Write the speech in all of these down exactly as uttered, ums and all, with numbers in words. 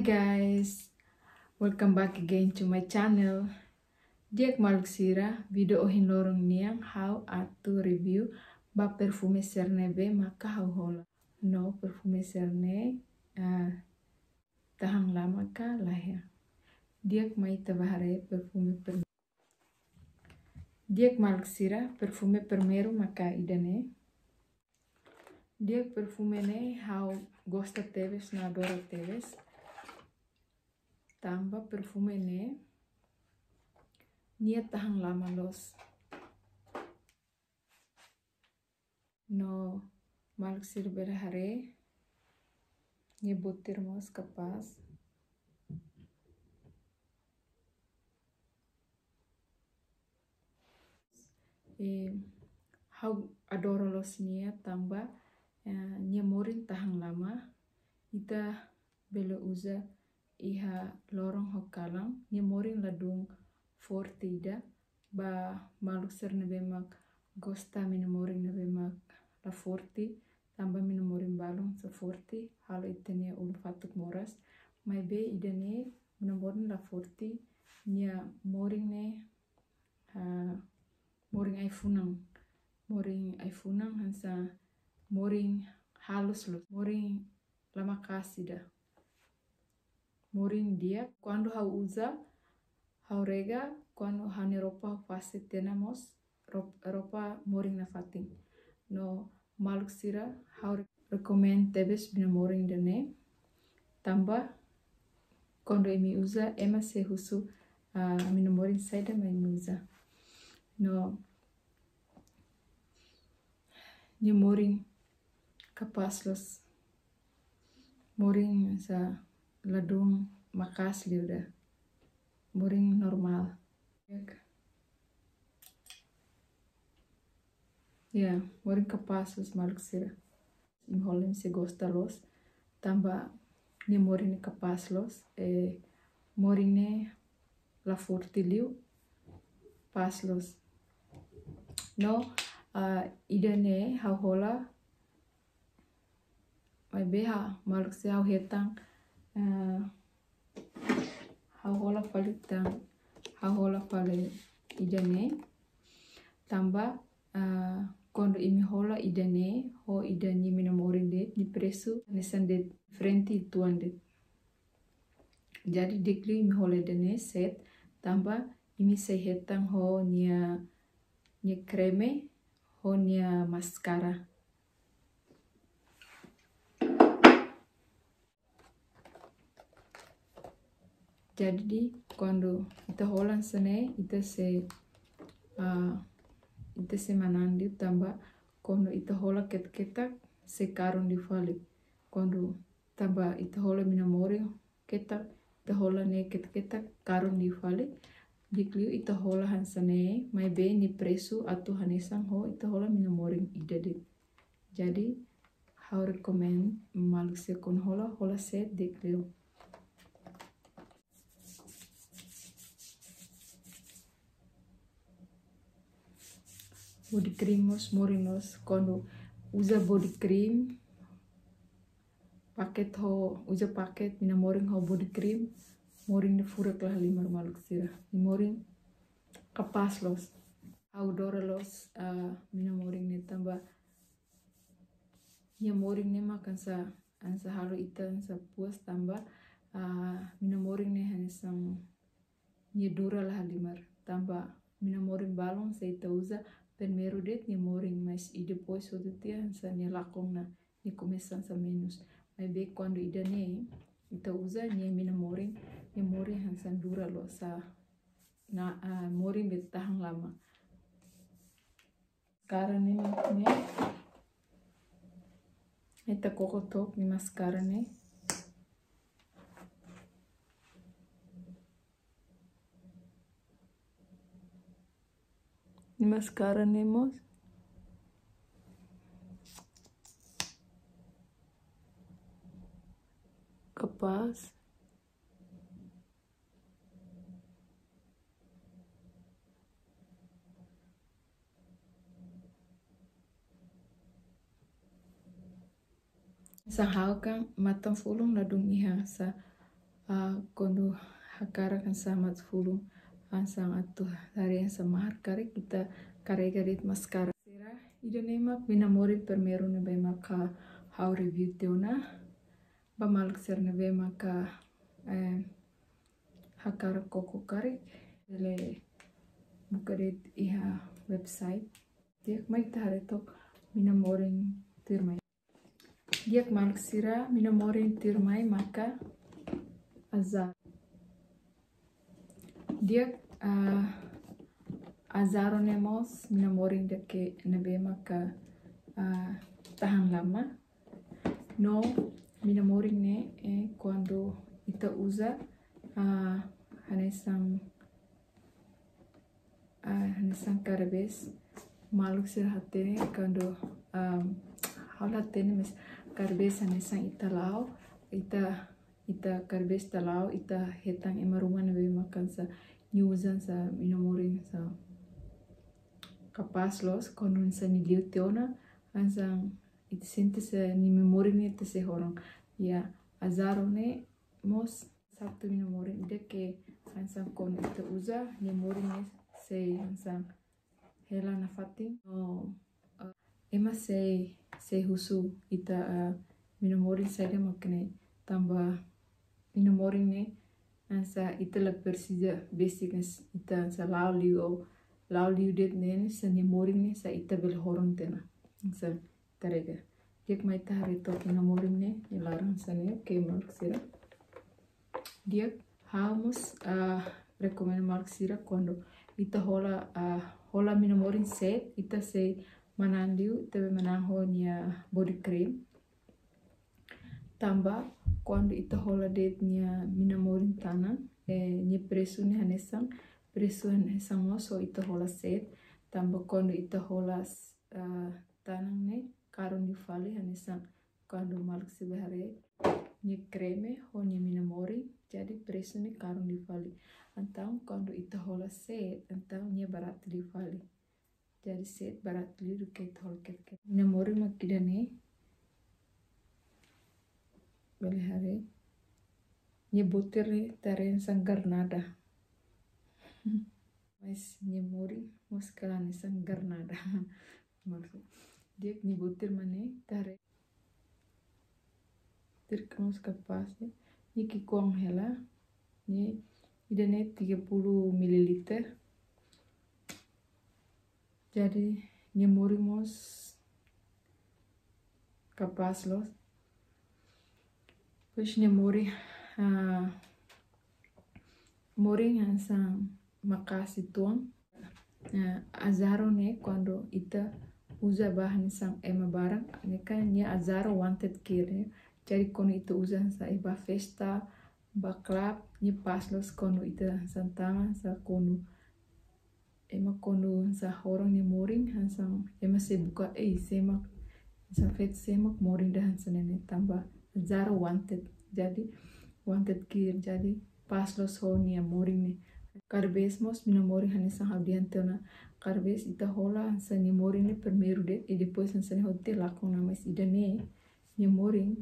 guys, welcome back again to my channel. Diak maluk sira video ohin lorong niang how to review ba perfume Cerne be maka how hola. No perfume Cerne uh, tahan lama ka lah ya. Diak mai tabahare perfume per Diak maluk sira perfume permeru maka idane. Diak perfume ne how gosta teves na adora teves. Tambah perfume ne nia tahan lama los. No maluk sir berhare nia butir mos kapas. E how adoro los nia tambah uh, nia morin tahan lama. Ita belo uza iha lorong hokalang nia morin ladung fortida ba maluk ser na bemak gosta mina morin na bemak la forti tambah mina morin balong sa forti halo itania ulu fatuk moras mai be idane mina morin la forti nia morin ne uh, morin ai funang morin ai funang hansa morin halus lo morin lama kasida morin dia quando hau uza hau rega quando hau ni ropa hau fase tenamos ropa moring na fating no maluk sira hau recommend tebes bina moring dene tambah quando emi uza ema se husu uh, mina moring saida ma emi uza no ni moring kapas los moring sa ladung makas liuda moring normal ya moring kapas los maluk sira imholim se gosta los tambah ni moring kapas los e moring ne la fortiliu pas los no uh, idane hau hola mai beha maluk se hau hetang uh, hau hola palitang hau hola pale idane tambah uh, quando imi hola idane ho idane mina morin det ni presu nesan det frenti tuan det jadi dekli imi hola idane set tambah imi se hetang ho nia nia kreme ho nia mascara. Jadi quando ita holan sene ita se uh, ita se manandi tambah quando ita hola ket-ketak se karun di fali quando tambah ita hola mina moring ketak ita hola ne ket-ketak karun di fali dikliu ita hola hansane mai be ni presu atau hanesang ho ita hola mina moring idade jadi how recommend maluk se kon hola hola set dikliu. Body cream mos morinos quando usa body cream paket ho usa paket mina moring ho body cream moring ne furak lah limar maluk sira ni moring kapas los audora los uh, mina moring ne tambah nia moring ne makan sa ansa halo ita ansa puas tambah uh, mina moring ne hansang nia dura lah limar tambah mina moring balong sa ita usa permeru det ni moring mais ide pois so tia sa ni lakong na ni começan sa menos mai be quando ida ne ita usa ni mina moring ni moring hansan dura lo sa na uh, moring bet tahan lama sekarang ni ne ita Coco Talk ni mascara ne ni mascara ne mos kapas sa hau kan matang fulung ladung iha sa uh, kondo hakara kan samat fulu ansang atu hari yang samahar kare kita karega dit maskara sira ida nemak minamori permeru nebe maka how review teona bamalak ser nebe maka eh, hakara koko kare le buka dit iha website diak mai tare tok minamoring tirmai diak malak sira minamoring tirmai maka azar dia uh, azaro nemos minamoring deke nebe maka uh, tahan lama no minamoring ne eh, quando ita usa uh, hanesang uh, hanesang karabes maluk sir hatene quando um, hal hatene mes karabes hanesang ita lao ita ita karbes talau ita hetang ema rumah nabe makan sa nyuzan sa minamoring sa kapas los konun sa niliu teona ansang ita sente sa ni memori ne te se horang ya azaro ne mos sabtu minamoring ide ke ansang kon ita uza memori ne se ansang hela na fating oh, uh, ema se se husu ita uh, minamoring sa de makne tambah minamoring ne ansa ita la persija basicness ita ansa lau liu o lau liu det ne sa minamoring ne sa ita bel horon tena ansa tarega jek mai ta hari to minamoring ne nilarang sa ne ke mark sira dia hamos uh, recommend mark sira quando ita hola uh, hola minamoring set ita se manandiu ita be mananho nia body cream tambah quando ita hola det nia minamoring tanan eh, nia presu ni hanesang presu hanesang so ita hola set tambah quando ita hola uh, tanan ne karun di fali hanesang quando maluk sibahare nia creme ho nia minamoring jadi presu ni karun di fali antau quando ita hola set antau nia barat di fali jadi set barat li duket hol ket ket minamoring makidane beli hari nyebutir nih tarian sanggar nada mas nyemuri mus kalani sanggar nada maksud dia nyebutir mana tare tir kamus kapas ya ni kikuang hela ni idane tiga puluh mililiter jadi nyemuri mus kapas los Pues ne mori uh, mori ansang makasi tuang uh, azaro ne quando ita usa bahan sang ema barang ne kan nia azaro wanted care jadi kono ita usa sa eba festa ba club ni paslos kono ita santama sa kono ema kono sa horong ni moring hansang ema se buka eh semak sa fet semak moring dah hansanene tambah Zaro wanted jadi wanted gear jadi pas lo sonia moring ne karbes mos minamoring hanesang haudian teona karbes ita hola sa ni moring ne primeiro det e depois sa ne hotel lakong na mas ida ne ni moring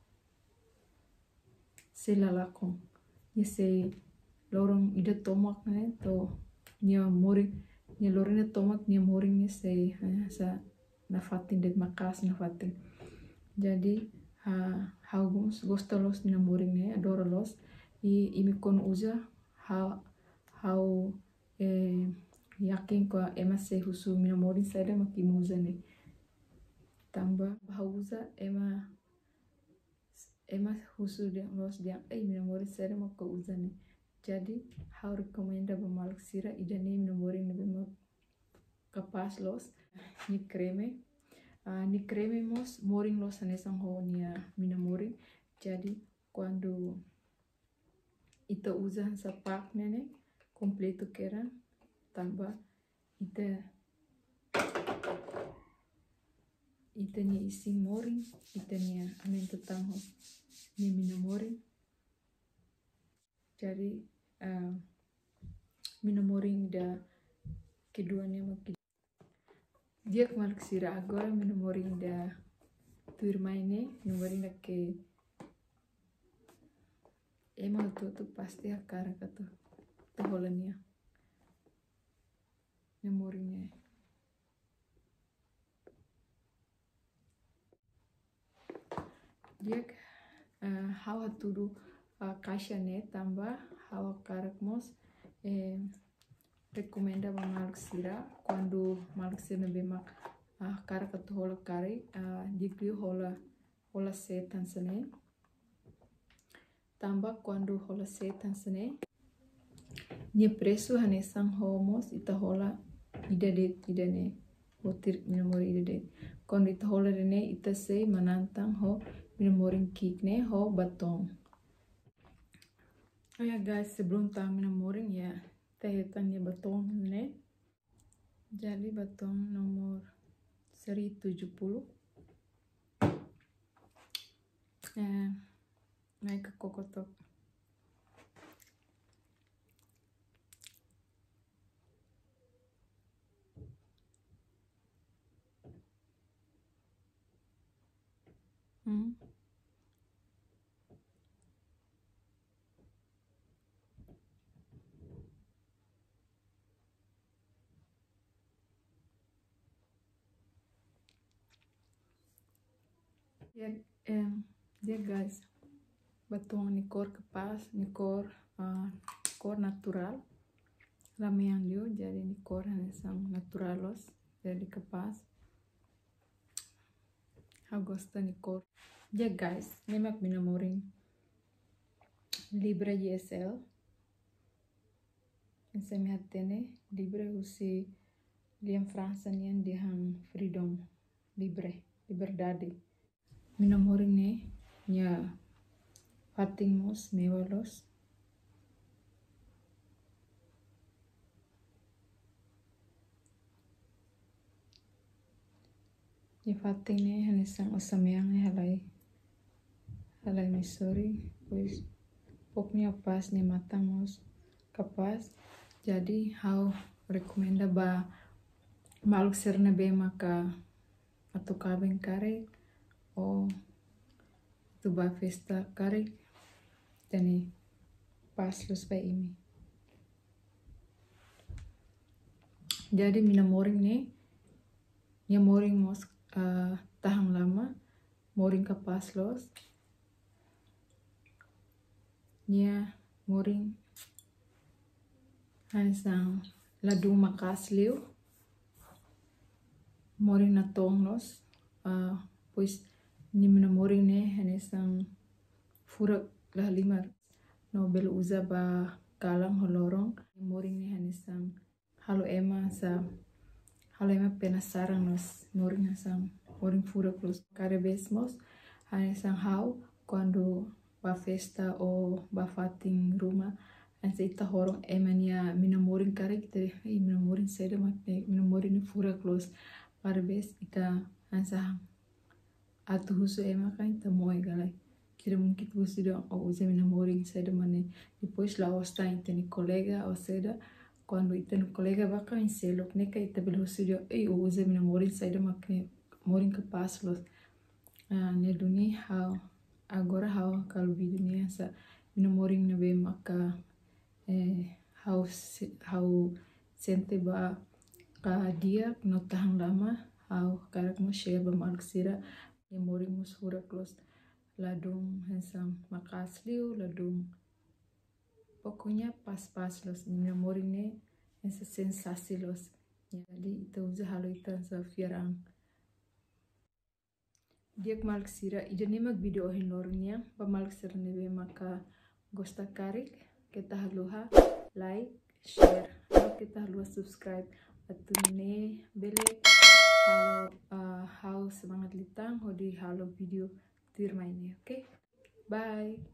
se la lakong ni se lorong ida tomak ne to ni moring ni lorong ne tomak ni moring ne se sa na fatin det makas na fatin jadi Uh, how gostolos minamoring ne adoralos i imikon usa how how eh, yakin ko ema se husu minamoring sada makimuza ne tambah how usa ema ema husu dia los dia eh minamoring sada mako usa ne jadi how recommenda bamalak sira idane minamoring ne bema kapas los ni creme Uh, ni creme mos moring los hanesang ho nia minamoring jadi quando ita usa sa pak nene completo keran tambah ita ita nia isi moring ita nia amen tetang ho nia minamoring jadi uh, minamoring da keduanya makin dia kemalak sira agora minamoring da tuir maine minamoring da ke emang tu tu pasti akar kata toholannya memorinya. Dia uh, hawa tudu uh, kasha ne tambah hawa karak mos eh, recomenda ba maluk sira quando maluk sira bemak uh, karak atu hola kari uh, digri hola hola setan sene tambah quando hola setan sene nia preço hanesang homos ita hola ida det ida ne botir minamori ida det quando ita hola rene ita sei manantang ho minamoring kik ne ho batom. Oh ya guys, sebelum tahu minamoring ya tehetan ya batom ne. Jadi batom nomor seri tujuh puluh eh, naik ke kokotok. Hmm. Ya, eh, dia guys, batom ni kor kepas, ni kor uh, kor natural. Ramean dia jadi ni kor sang naturalos jadi kepas. Aku gosta ni kor. Ya guys, nemak minamoring Libra Y S L. Ensemi hatene Libra usi liam França nian dihang freedom libre liberdade. Minamoring ne nya fatingmos mewalos. Nya fating ne hanesang osameang ne halai halai Missouri pois poknya pas ne matang mos kapas. Jadi hau rekomenda ba maluk serna be maka atau kabeng kare o tu ba festa kare tani pas lus ba ini. Jadi minamoring ne nya moring mos uh, tahang lama moring kapas los nya moring hansang ladu makas liu moring na tong los uh, pois ni minamoring ne hanesang furak lah limar no bel uza ba kalang holorong moring ne hanesang halo ema sa halo ema penasaran nos moring hasang moring furak los kare besmos hanesang hau quando ba festa o ba fating rumah anse ita horong emania minamoring kare kita eh minamoring seda makne minamoring furak los kare bes ita ansang atu husu ema kan ita moe galai kira mungkin husu dong o uza minamoring seda mane depois la osta ita ni kolega o seda quando ita ni kolega baka in selok neka ita bel husu dong eh o uza minamoring seda makne moring kapas los uh, ne duni hau agora hau kalau video ni sa minamoring na be maka eh, hau hau sente ba ka dia no tahang lama hau karak mo share ba maluk sira memori mo sura close ladung hensang makas liu ladung pokoknya pas-pas los memori ne esa sensasi los jadi itu uza halo itu sa firang dia maluk sira ida nemak video hin lornya ba maluk sira nebe maka gosta karik kita haluha like share kita haluha subscribe atau ne bele halo uh, hau semangat litang hodi halo video tirma ini oke okay? Bye.